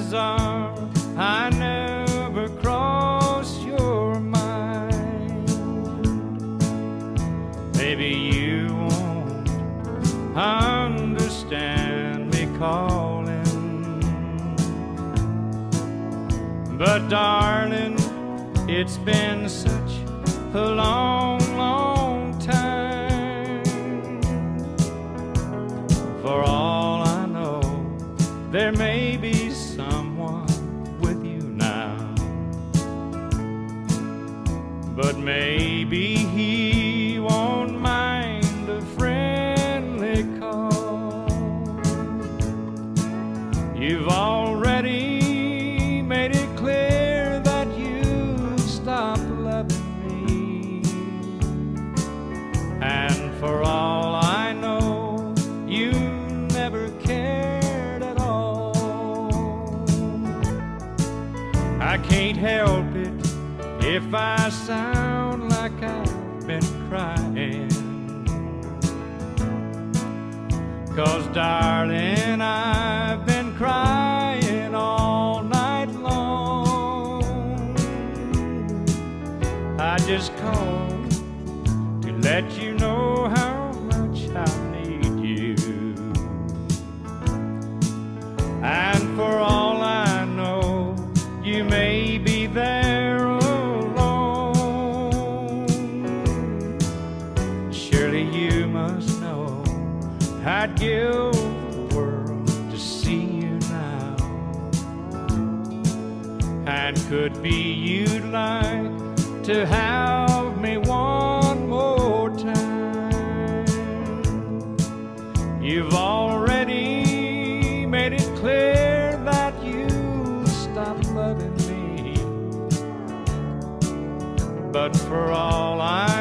chances are I never cross your mind. Maybe you won't understand me calling, but darling, it's been such a long, long time. For all I know, there may be someone with you now, but maybe he won't mind a friendly call. You've already made it clear that you stopped loving me, and for all I know, you never cared at all. I can't help it if I sound like I've been crying, 'cause darling, I've been crying all night long. I just called to let you know how much I need you, and for all I know, you may be there alone. Surely you must know I'd give the world to see you now, and could be you'd like to have me one more time. You've already made it clear that you stopped loving me, but for all I